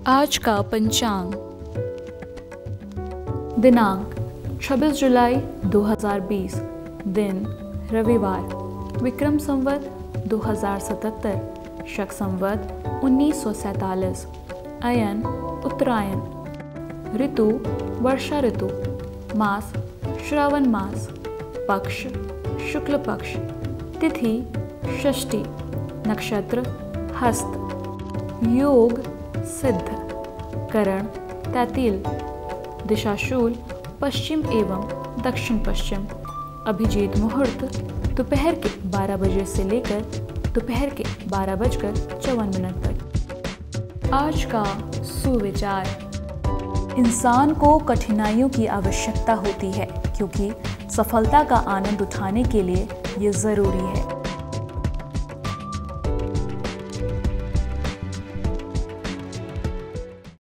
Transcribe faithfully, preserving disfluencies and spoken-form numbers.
आज का पंचांग। दिनांक छब्बीस जुलाई दो हज़ार बीस, दिन रविवार, विक्रम संवत दो हज़ार सतहत्तर, शक संवत उन्नीस सौ सैंतालीस, अयन उत्तरायण, ऋतु वर्षा ऋतु, मास श्रावण मास, पक्ष शुक्ल पक्ष, तिथि षष्ठी, नक्षत्र हस्त, योग सिद्ध, करण तैतील, दिशाशूल पश्चिम एवं दक्षिण पश्चिम, अभिजीत मुहूर्त दोपहर के बारह बजे से लेकर दोपहर के बारह बजकर चौवन मिनट तक। आज का सुविचार। इंसान को कठिनाइयों की आवश्यकता होती है क्योंकि सफलता का आनंद उठाने के लिए ये ज़रूरी है।